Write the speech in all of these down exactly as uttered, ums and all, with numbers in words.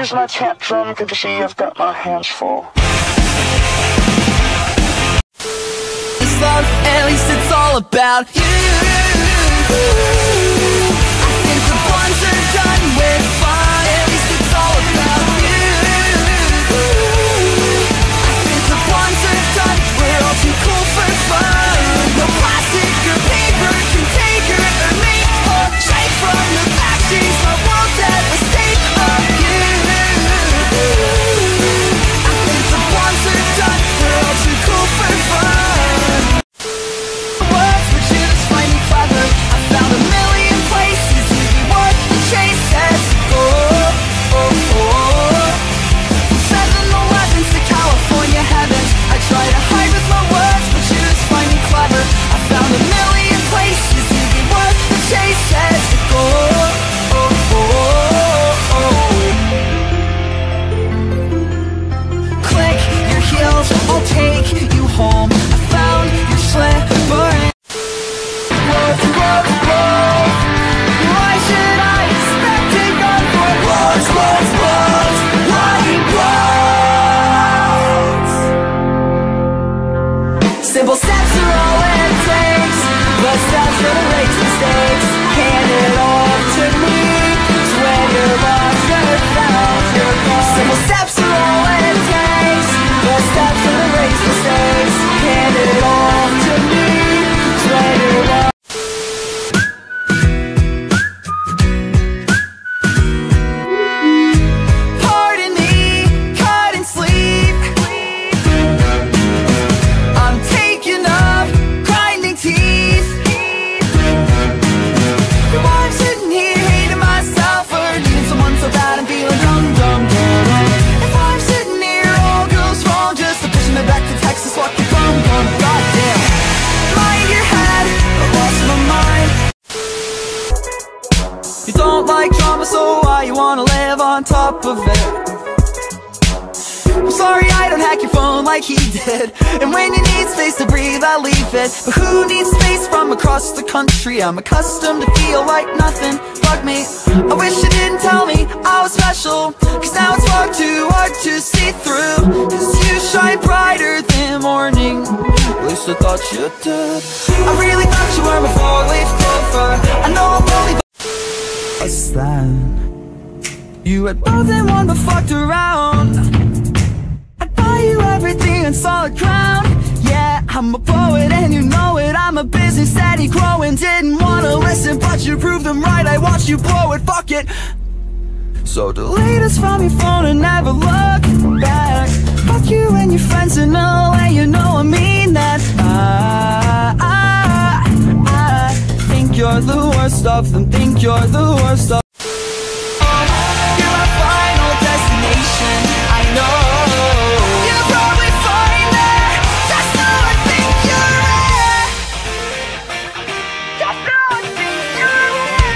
Excuse my tantrum, good to see I've got my hands full. This love, at least it's all about you. I think the bonds are done with fun. At least it's all about you. I think the bonds are done, we're all too cool for fun. No plastic or paper can take her or me, or straight from the factories. My world devastate of you. I think the bonds are done, we're all too cool for fun. Words for you to find me clever. I found a million places you'd be worth the chase as you go. Oh, oh, oh. From seven elevens to California heavens, I try to hide with my words, but you just find me clever. I found a million places you'd be worth the chase as you go. Oh, oh, oh, oh. Click your heels, I'll take you home. I found your slipper. Why should I expect to go for blows, blows, blows, lying blows? Simple steps are all it takes, but steps that erase mistakes. Hand it off to me, it's when you're lost, you're found, you're gone. Simple steps are all it takes, but steps that erase mistakes. Hand it off to me, it's when you're lost. Pardon me, couldn't sleep. I'm taking up, grinding teeth. While I'm sitting here hating myself for needing someone so bad I'm feeling dumb, dumb, dumb. If I'm sitting here all goes wrong just to pushing me back to Texas, walk your bum, bum, goddamn. Mind your head, I lost my mind. You don't like drama, so why you wanna live on top of it? I'm sorry I don't hack your phone like he did. And when you need space to breathe, I leave it. But who needs space from across the country? I'm accustomed to feel like nothing. Fuck me, I wish you didn't tell me I was special, cause now it's far too hard to see through. Cause you shine brighter than morning, at least I thought you did. I really thought you were my four-leaf clover. I know I'm only what's that? You had both in one but fucked around. I'd buy you everything on solid ground. Yeah, I'm a poet and you know it. I'm a business steady growing. Didn't wanna listen but you proved them right. I watched you blow it, fuck it. So delete us from your phone and never look back. Fuck you and your friends in L A, you know I mean that. I, I, I think you're the worst of them. Think you're the worst of you're my final destination, I know. You'll probably find there, just how I think you're at. Just how I think you're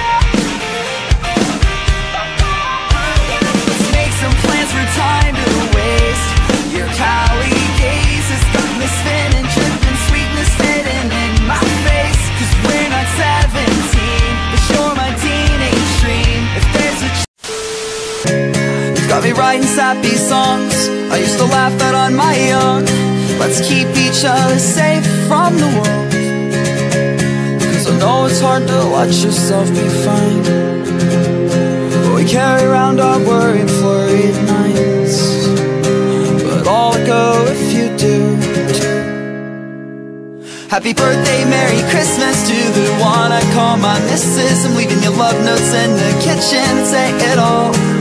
at. Let's make some plans for time to waste. Your Cali gaze has got me spinning, dripping sweetness hidden in my face. Cause we're not seventeen, but you're my teenage dream. If there's a got me writing sappy songs I used to laugh at on my own. Let's keep each other safe from the world, cause I know it's hard to watch yourself be fine, but we carry around our worried, flurried nights. But all will go if you do too. Happy birthday, Merry Christmas to the one I call my missus. I'm leaving you love notes in the kitchen and say it all.